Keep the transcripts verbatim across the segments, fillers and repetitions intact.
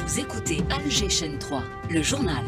Vous écoutez Alger Chaîne trois, le journal.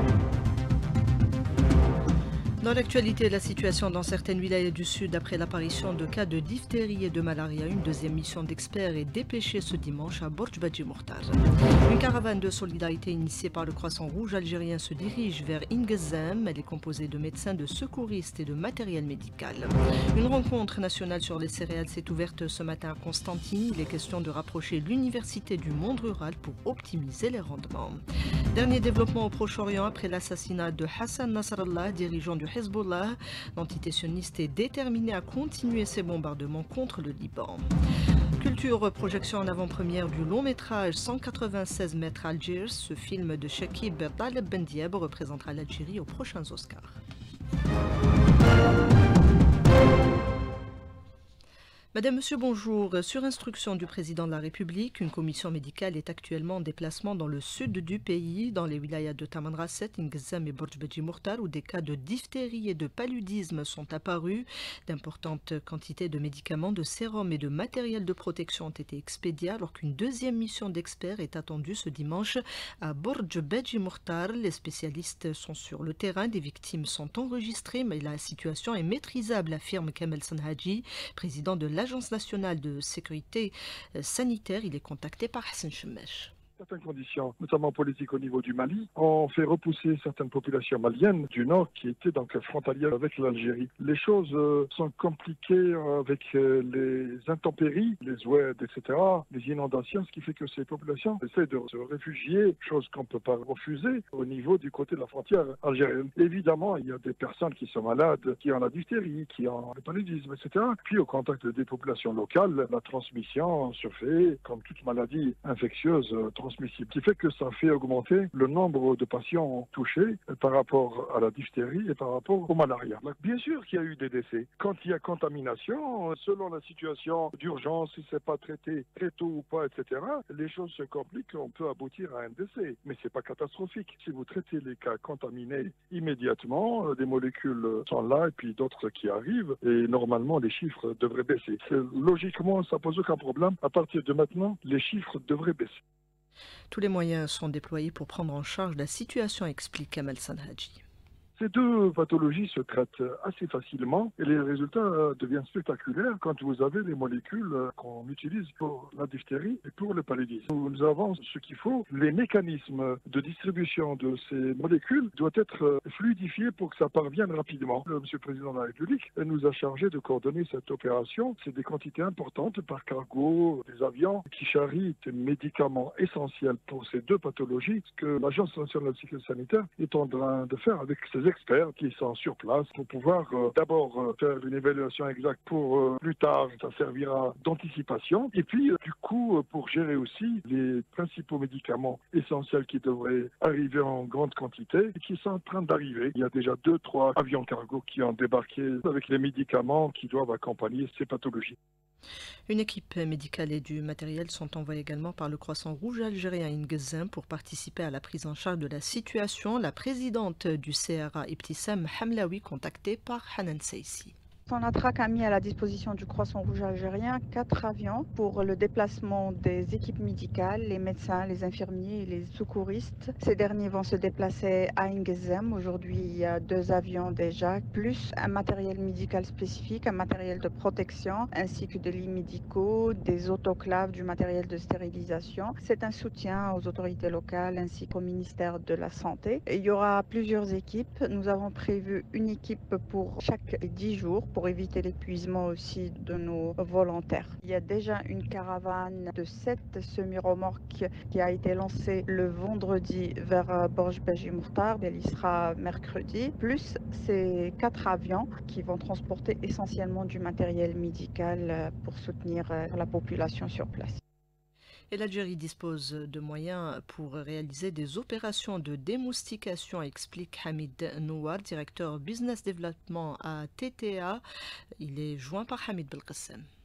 Dans l'actualité, la situation dans certaines wilayas du Sud après l'apparition de cas de diphtérie et de malaria. Une deuxième mission d'experts est dépêchée ce dimanche à Borj Badji Mourtar. Une caravane de solidarité initiée par le Croissant Rouge algérien se dirige vers Ingezem. Elle est composée de médecins, de secouristes et de matériel médical. Une rencontre nationale sur les céréales s'est ouverte ce matin à Constantine. Il est question de rapprocher l'université du monde rural pour optimiser les rendements. Dernier développement au Proche-Orient après l'assassinat de Hassan Nasrallah, dirigeant du Hezbollah. L'entité sioniste est déterminée à continuer ses bombardements contre le Liban. Culture, projection en avant-première du long métrage cent quatre-vingt-seize mètres Algiers. Ce film de Chekib Taleb Ben Diab représentera l'Algérie aux prochains Oscars. Madame, Monsieur, bonjour. Sur instruction du président de la République, une commission médicale est actuellement en déplacement dans le sud du pays, dans les wilayas de Tamanrasset, Ingezem et Borj Badji Mourtar, où des cas de diphtérie et de paludisme sont apparus. D'importantes quantités de médicaments, de sérums et de matériel de protection ont été expédiés, alors qu'une deuxième mission d'experts est attendue ce dimanche à Borj Badji Mourtar. Les spécialistes sont sur le terrain, des victimes sont enregistrées, mais la situation est maîtrisable, affirme Kamel Sanhaji, président de la l'Agence nationale de sécurité sanitaire. Il est contacté par Hassan Chemech. Certaines conditions, notamment politiques au niveau du Mali, ont fait repousser certaines populations maliennes du Nord qui étaient donc frontalières avec l'Algérie. Les choses euh, sont compliquées avec euh, les intempéries, les oueds, et cetera, les inondations, ce qui fait que ces populations essaient de se réfugier, chose qu'on ne peut pas refuser au niveau du côté de la frontière algérienne. Évidemment, il y a des personnes qui sont malades, qui ont la diphtérie, qui ont le paludisme, et cetera. Puis au contact des populations locales, la transmission se fait, comme toute maladie infectieuse, transmissible, qui fait que ça fait augmenter le nombre de patients touchés par rapport à la diphtérie et par rapport au malaria. Donc, bien sûr qu'il y a eu des décès. Quand il y a contamination, selon la situation d'urgence, si c'est pas traité très tôt ou pas, et cetera, les choses se compliquent, on peut aboutir à un décès. Mais c'est pas catastrophique. Si vous traitez les cas contaminés immédiatement, des molécules sont là et puis d'autres qui arrivent, et normalement les chiffres devraient baisser. Logiquement, ça pose aucun problème. À partir de maintenant, les chiffres devraient baisser. Tous les moyens sont déployés pour prendre en charge la situation, explique Kamel Sanhaji. Ces deux pathologies se traitent assez facilement et les résultats deviennent spectaculaires quand vous avez les molécules qu'on utilise pour la diphtérie et pour le paludisme. Nous avons ce qu'il faut. Les mécanismes de distribution de ces molécules doivent être fluidifiés pour que ça parvienne rapidement. Le Monsieur le Président de la République nous a chargé de coordonner cette opération. C'est des quantités importantes par cargo, des avions qui charrient des médicaments essentiels pour ces deux pathologies, ce que l'Agence nationale de sécurité sanitaire est en train de faire avec ses experts qui sont sur place pour pouvoir euh, d'abord euh, faire une évaluation exacte pour euh, plus tard, ça servira d'anticipation. Et puis, euh, du coup, euh, pour gérer aussi les principaux médicaments essentiels qui devraient arriver en grande quantité et qui sont en train d'arriver. Il y a déjà deux, trois avions cargo qui ont débarqué avec les médicaments qui doivent accompagner ces pathologies. Une équipe médicale et du matériel sont envoyés également par le Croissant Rouge algérien Ingezem pour participer à la prise en charge de la situation. La présidente du C R A, Ibtissam Hamlaoui, contactée par Hanan Seissi. Sonatrach a mis à la disposition du Croissant Rouge algérien quatre avions pour le déplacement des équipes médicales, les médecins, les infirmiers et les secouristes. Ces derniers vont se déplacer à Ingezem. Aujourd'hui, il y a deux avions déjà, plus un matériel médical spécifique, un matériel de protection, ainsi que des lits médicaux, des autoclaves, du matériel de stérilisation. C'est un soutien aux autorités locales ainsi qu'au ministère de la Santé. Et il y aura plusieurs équipes. Nous avons prévu une équipe pour chaque dix jours pour éviter l'épuisement aussi de nos volontaires. Il y a déjà une caravane de sept semi-remorques qui a été lancée le vendredi vers Borj Badji Mourtar. Elle y sera mercredi, plus ces quatre avions qui vont transporter essentiellement du matériel médical pour soutenir la population sur place. Et l'Algérie dispose de moyens pour réaliser des opérations de démoustication, explique Hamid Nouar, directeur Business Development à T T A. Il est joint par Hamid Belkacem.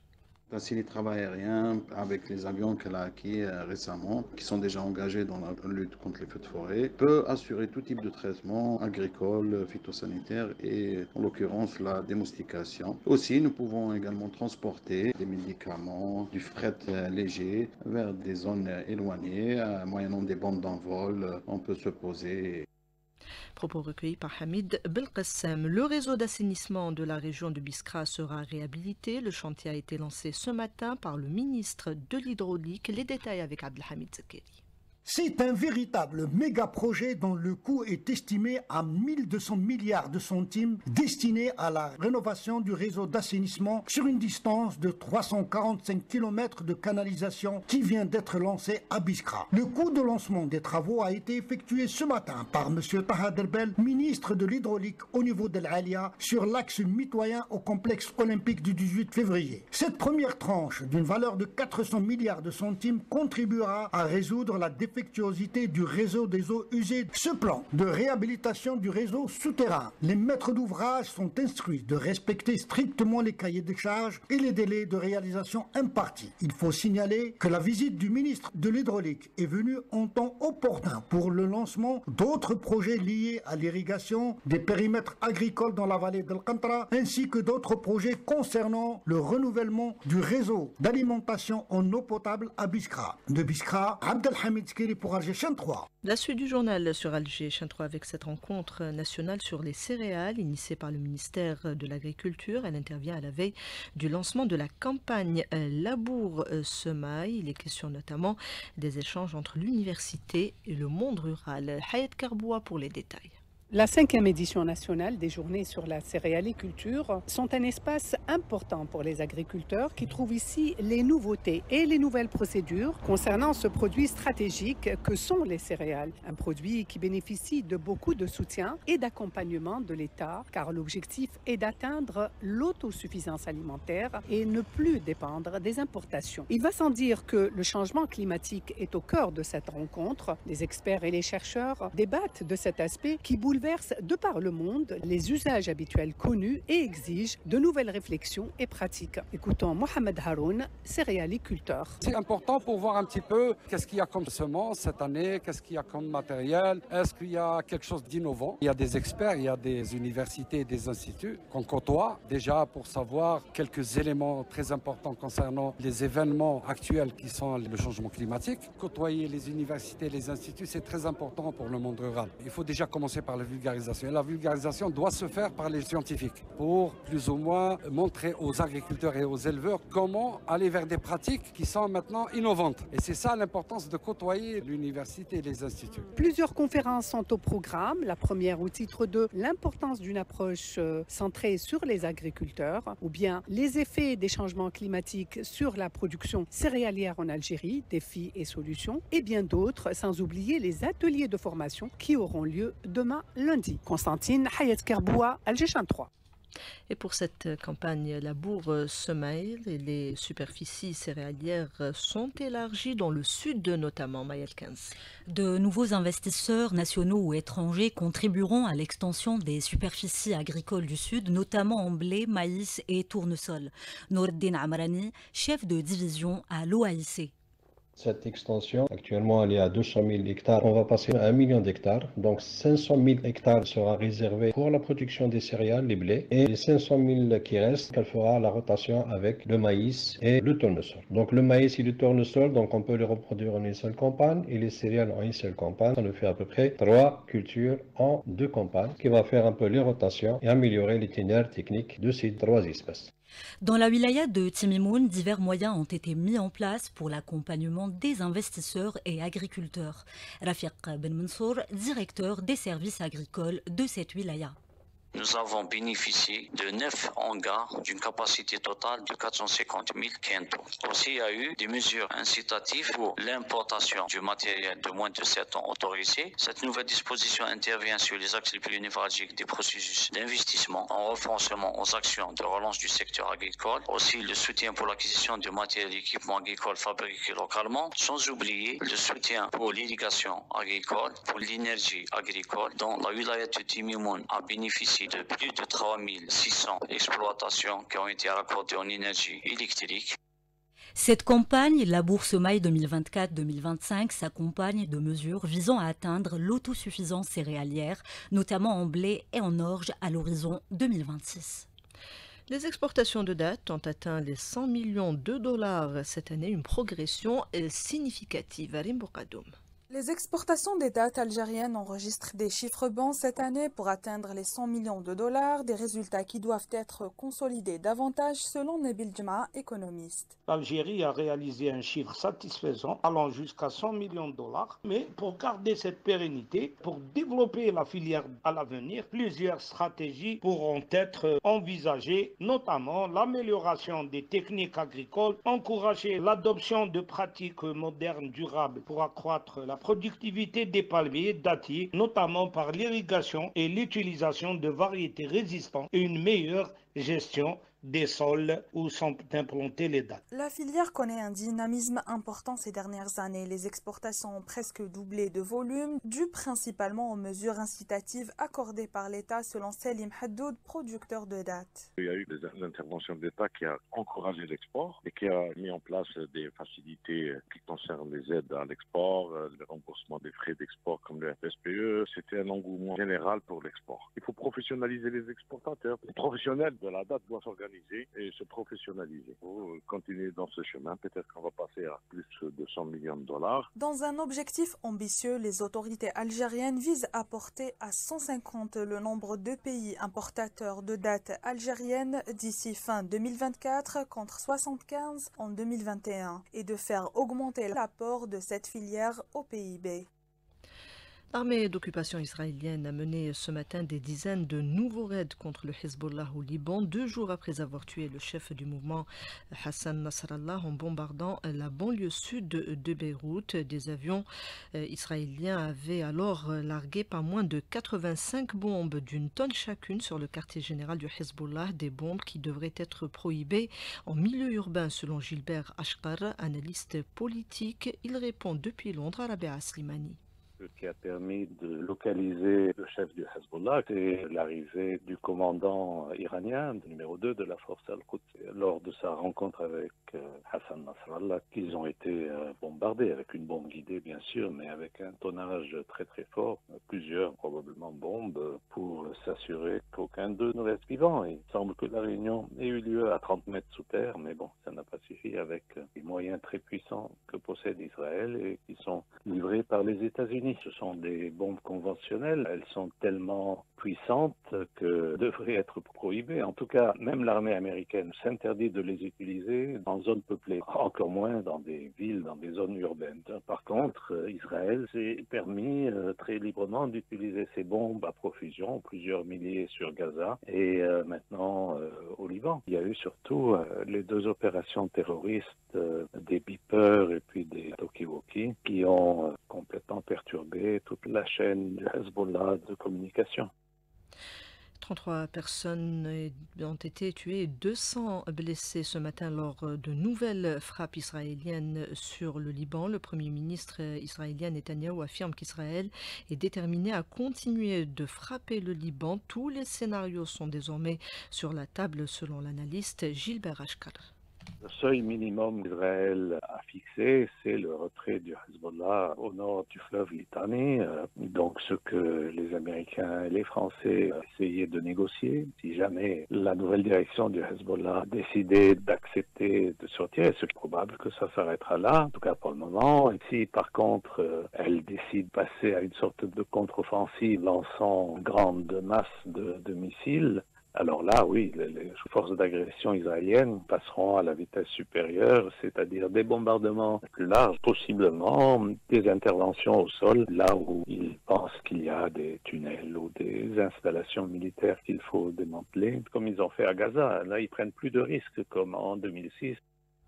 Facilite le travail aérien avec les avions qu'elle a acquis récemment, qui sont déjà engagés dans la lutte contre les feux de forêt, peut assurer tout type de traitement agricole, phytosanitaire et en l'occurrence la démoustication. Aussi, nous pouvons également transporter des médicaments, du fret léger vers des zones éloignées, moyennant des bandes d'envol, on peut se poser. Propos recueillis par Hamid Belkacem. Le réseau d'assainissement de la région de Biskra sera réhabilité. Le chantier a été lancé ce matin par le ministre de l'Hydraulique. Les détails avec Abdelhamid Zakeri. C'est un véritable méga projet dont le coût est estimé à mille deux cents milliards de centimes, destiné à la rénovation du réseau d'assainissement sur une distance de trois cent quarante-cinq kilomètres de canalisation qui vient d'être lancé à Biskra. Le coût de lancement des travaux a été effectué ce matin par M. Taha Derbel, ministre de l'Hydraulique au niveau de l'Alia, sur l'axe mitoyen au complexe olympique du dix-huit février. Cette première tranche, d'une valeur de quatre cents milliards de centimes, contribuera à résoudre la défectuosité du réseau des eaux usées. Ce plan de réhabilitation du réseau souterrain, les maîtres d'ouvrage sont instruits de respecter strictement les cahiers de charges et les délais de réalisation impartis. Il faut signaler que la visite du ministre de l'Hydraulique est venue en temps opportun pour le lancement d'autres projets liés à l'irrigation des périmètres agricoles dans la vallée d'Al Qantra, ainsi que d'autres projets concernant le renouvellement du réseau d'alimentation en eau potable à Biskra. De Biskra, Abdelhamid pour Alger Chaîne trois. La suite du journal sur Alger Chaîne trois avec cette rencontre nationale sur les céréales initiée par le ministère de l'Agriculture. Elle intervient à la veille du lancement de la campagne Labour-Semaille. Il est question notamment des échanges entre l'université et le monde rural. Hayat Karboua pour les détails. La cinquième édition nationale des journées sur la céréaliculture sont un espace important pour les agriculteurs qui trouvent ici les nouveautés et les nouvelles procédures concernant ce produit stratégique que sont les céréales. Un produit qui bénéficie de beaucoup de soutien et d'accompagnement de l'État, car l'objectif est d'atteindre l'autosuffisance alimentaire et ne plus dépendre des importations. Il va sans dire que le changement climatique est au cœur de cette rencontre. Les experts et les chercheurs débattent de cet aspect qui bouleverse de par le monde les usages habituels connus et exigent de nouvelles réflexions et pratiques. Écoutons Mohamed Haroun, céréaliculteur. C'est important pour voir un petit peu qu'est-ce qu'il y a comme semences cette année, qu'est-ce qu'il y a comme matériel, est-ce qu'il y a quelque chose d'innovant. Il y a des experts, il y a des universités et des instituts qu'on côtoie déjà pour savoir quelques éléments très importants concernant les événements actuels qui sont le changement climatique. Côtoyer les universités et les instituts, c'est très important pour le monde rural. Il faut déjà commencer par le vulgarisation. Et la vulgarisation doit se faire par les scientifiques pour plus ou moins montrer aux agriculteurs et aux éleveurs comment aller vers des pratiques qui sont maintenant innovantes. Et c'est ça l'importance de côtoyer l'université et les instituts. Plusieurs conférences sont au programme. La première au titre de l'importance d'une approche centrée sur les agriculteurs ou bien les effets des changements climatiques sur la production céréalière en Algérie, défis et solutions, et bien d'autres, sans oublier les ateliers de formation qui auront lieu demain lundi. Constantine, Hayat Karboua, Alger Chaîne trois. Et pour cette campagne Labour-Semaille, les superficies céréalières sont élargies dans le sud notamment, Maëlle quinze. De nouveaux investisseurs nationaux ou étrangers contribueront à l'extension des superficies agricoles du sud, notamment en blé, maïs et tournesol. Nourdine Amrani, chef de division à l'O A I C. Cette extension, actuellement, elle est à deux cent mille hectares. On va passer à un million d'hectares. Donc, cinq cent mille hectares sera réservé pour la production des céréales, les blés. Et les cinq cent mille qui restent, elle fera la rotation avec le maïs et le tournesol. Donc, le maïs et le tournesol, donc on peut les reproduire en une seule campagne. Et les céréales en une seule campagne. On le fait à peu près trois cultures en deux campagnes, qui va faire un peu les rotations et améliorer l'itinéraire technique de ces trois espèces. Dans la wilaya de Timimoun, divers moyens ont été mis en place pour l'accompagnement des investisseurs et agriculteurs. Rafiq Ben Mansour, directeur des services agricoles de cette wilaya. Nous avons bénéficié de neuf hangars d'une capacité totale de quatre cent cinquante mille quintaux. Aussi, il y a eu des mesures incitatives pour l'importation du matériel de moins de sept ans autorisé. Cette nouvelle disposition intervient sur les axes les plus névralgiques des processus d'investissement en renforcement aux actions de relance du secteur agricole. Aussi, le soutien pour l'acquisition de matériel et équipements agricoles fabriqués localement, sans oublier le soutien pour l'irrigation agricole, pour l'énergie agricole, dont la wilaya de Timimoun a bénéficié de plus de trois mille six cents exploitations qui ont été raccordées en énergie électrique. Cette campagne, la Bourse Maï deux mille vingt-quatre deux mille vingt-cinq, s'accompagne de mesures visant à atteindre l'autosuffisance céréalière, notamment en blé et en orge à l'horizon deux mille vingt-six. Les exportations de dattes ont atteint les cent millions de dollars cette année, une progression significative. Arim Bokadoum. Les exportations des dattes algériennes enregistrent des chiffres bons cette année pour atteindre les cent millions de dollars, des résultats qui doivent être consolidés davantage selon Nabil Jma, économiste. L'Algérie a réalisé un chiffre satisfaisant allant jusqu'à cent millions de dollars, mais pour garder cette pérennité, pour développer la filière à l'avenir, plusieurs stratégies pourront être envisagées, notamment l'amélioration des techniques agricoles, encourager l'adoption de pratiques modernes durables pour accroître la productivité des palmiers dattiers, notamment par l'irrigation et l'utilisation de variétés résistantes et une meilleure gestion des sols où sont implantées les dattes. La filière connaît un dynamisme important ces dernières années. Les exportations ont presque doublé de volume, dû principalement aux mesures incitatives accordées par l'État, selon Selim Haddoud, producteur de dattes. Il y a eu des interventions de l'État qui a encouragé l'export et qui a mis en place des facilités qui concernent les aides à l'export, le remboursement des frais d'export comme le F S P E. C'était un engouement général pour l'export. Il faut professionnaliser les exportateurs. Les professionnels de la date doivent s'organiser et se professionnaliser. Pour continuer dans ce chemin, peut-être qu'on va passer à plus de cent millions de dollars. Dans un objectif ambitieux, les autorités algériennes visent à porter à cent cinquante le nombre de pays importateurs de dattes algériennes d'ici fin deux mille vingt-quatre contre soixante-quinze en deux mille vingt et un et de faire augmenter l'apport de cette filière au P I B. L'armée d'occupation israélienne a mené ce matin des dizaines de nouveaux raids contre le Hezbollah au Liban, deux jours après avoir tué le chef du mouvement Hassan Nasrallah en bombardant la banlieue sud de Beyrouth. Des avions israéliens avaient alors largué pas moins de quatre-vingt-cinq bombes d'une tonne chacune sur le quartier général du Hezbollah, des bombes qui devraient être prohibées en milieu urbain selon Gilbert Ashkar, analyste politique. Il répond depuis Londres à Rabea Slimani. Ce qui a permis de localiser le chef du Hezbollah, c'est l'arrivée du commandant iranien, numéro deux de la force Al-Quds. Lors de sa rencontre avec Hassan Nasrallah, qu'ils ont été bombardés avec une bombe guidée bien sûr, mais avec un tonnage très très fort, plusieurs probablement bombes, pour s'assurer qu'aucun d'eux ne reste vivant. Il semble que la réunion ait eu lieu à trente mètres sous terre, mais bon, ça n'a pas suffi avec les moyens très puissants que possède Israël et qui sont livrés par les États-Unis. Ce sont des bombes conventionnelles, elles sont tellement puissantes que devraient être prohibées. En tout cas, même l'armée américaine s'interdit de les utiliser dans zones peuplées, encore moins dans des villes, dans des zones urbaines. Par contre, Israël s'est permis très librement d'utiliser ces bombes à profusion, plusieurs milliers sur Gaza et maintenant au Liban. Il y a eu surtout les deux opérations terroristes des beepers et puis des talkie-walkie qui ont complètement perturbé toute la chaîne du Hezbollah de communication. trente-trois personnes ont été tuées et deux cents blessés ce matin lors de nouvelles frappes israéliennes sur le Liban. Le Premier ministre israélien Netanyahou affirme qu'Israël est déterminé à continuer de frapper le Liban. Tous les scénarios sont désormais sur la table selon l'analyste Gilbert Ashkar. Le seuil minimum qu'Israël a fixé, c'est le retrait du Hezbollah au nord du fleuve Litani. Donc ce que les Américains et les Français essayaient de négocier, si jamais la nouvelle direction du Hezbollah décidait d'accepter de sortir, c'est probable que ça s'arrêtera là, en tout cas pour le moment. Et si par contre elle décide de passer à une sorte de contre-offensive lançant une grande masse de, de missiles, alors là, oui, les forces d'agression israéliennes passeront à la vitesse supérieure, c'est-à-dire des bombardements plus larges, possiblement des interventions au sol, là où ils pensent qu'il y a des tunnels ou des installations militaires qu'il faut démanteler, comme ils ont fait à Gaza. Là, ils prennent plus de risques, comme en deux mille six.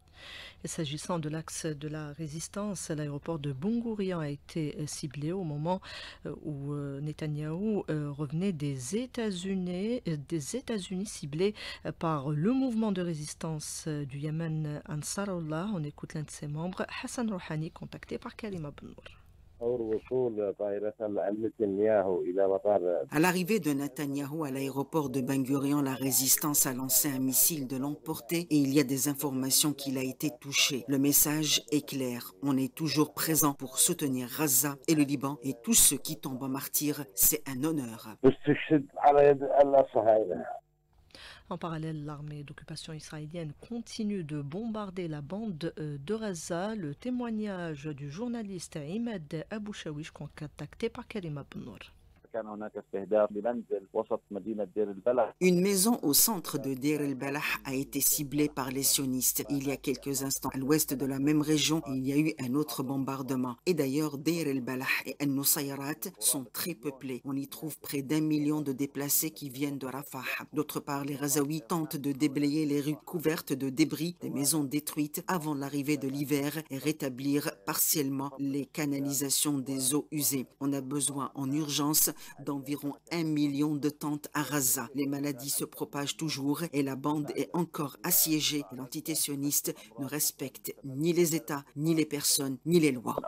Et s'agissant de l'axe de la résistance, l'aéroport de Ben Gourion a été ciblé au moment où Netanyahou revenait des États-Unis, des États-Unis ciblés par le mouvement de résistance du Yémen Ansarullah. On écoute l'un de ses membres, Hassan Rouhani, contacté par Karima Benour. À l'arrivée de Netanyahou à l'aéroport de Ben Gurion, la résistance a lancé un missile de longue portée et il y a des informations qu'il a été touché. Le message est clair. On est toujours présent pour soutenir Gaza et le Liban et tous ceux qui tombent en martyrs. C'est un honneur. En parallèle, l'armée d'occupation israélienne continue de bombarder la bande de Gaza. Le témoignage du journaliste Imad Abouchawish, contacté par Karim Abnour. Une maison au centre de Deir el-Balah a été ciblée par les sionistes. Il y a quelques instants, à l'ouest de la même région, il y a eu un autre bombardement. Et d'ailleurs, Deir el-Balah et An-Nusayrat sont très peuplés. On y trouve près d'un million de déplacés qui viennent de Rafah. D'autre part, les Gazaouis tentent de déblayer les rues couvertes de débris, des maisons détruites avant l'arrivée de l'hiver et rétablir partiellement les canalisations des eaux usées. On a besoin en urgence d'environ un million de tentes à Gaza. Les maladies se propagent toujours et la bande est encore assiégée. L'entité sioniste ne respecte ni les États, ni les personnes, ni les lois.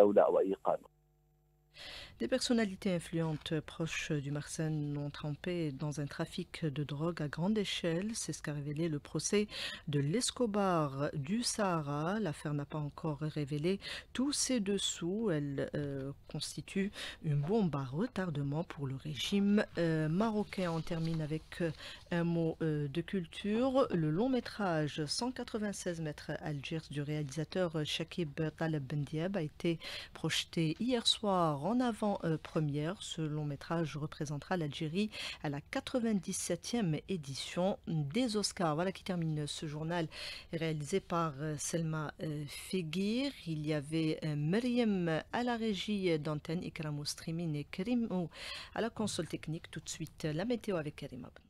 Des personnalités influentes proches du Marsen ont trempé dans un trafic de drogue à grande échelle. C'est ce qu'a révélé le procès de l'Escobar du Sahara. L'affaire n'a pas encore révélé tous ses dessous. Elle euh, constitue une bombe à retardement pour le régime euh, marocain. On termine avec euh, un mot euh, de culture. Le long métrage cent quatre-vingt-seize mètres Algiers du réalisateur Chakib Taleb Bendiab a été projeté hier soir en avant Euh, première. Ce long métrage représentera l'Algérie à la quatre-vingt-dix-septième édition des Oscars. Voilà qui termine ce journal réalisé par euh, Selma euh, Fegir. Il y avait euh, Myriam à la régie d'antenne, Ikram au streaming et Karim à la console technique. Tout de suite la météo avec Karim Abn.